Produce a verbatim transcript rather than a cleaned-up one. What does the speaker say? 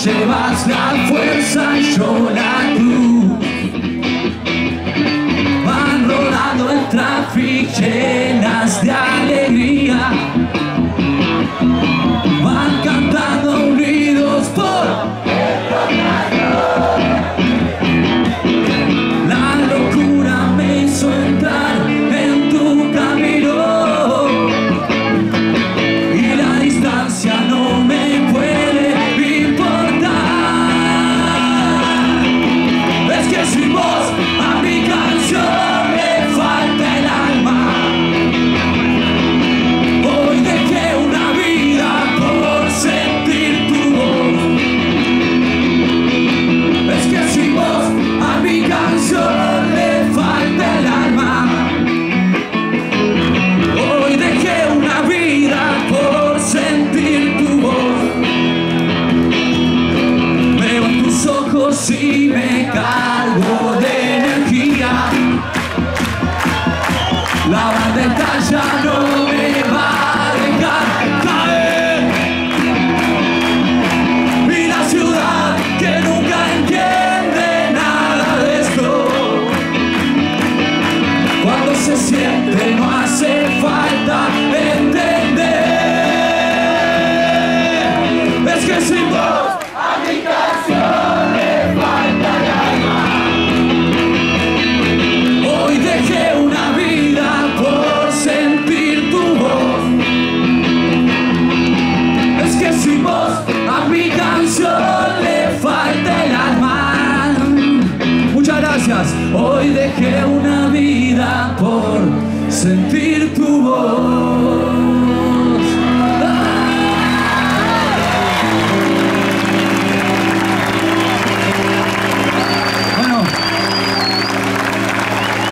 llevas la fuerza y yo la cruz. Van rodando el tráfico llenas de alegría, van cantando unidos por la locura. Me hizo entrar en tu camino y la distancia no me puede importar. Es que sin vos a mi canción le falta el alma. Hoy dejé una vida por sentir tu voz. Es que sin vos a mi canción le falta el alma. Hoy dejé una vida por sentir tu voz. Veo en tus ojos y me cargo de energía. La bandera ya no me va a dejar caer. Y la ciudad que nunca entiende nada de esto, cuando se siente no hace falta entender. Es que sin vos a mi canción le falta el alma. Hoy dejé una vida por sentir tu voz. Es que sin vos a mi canción le falta el alma. Muchas gracias. Hoy dejé una vida por sentir tu voz.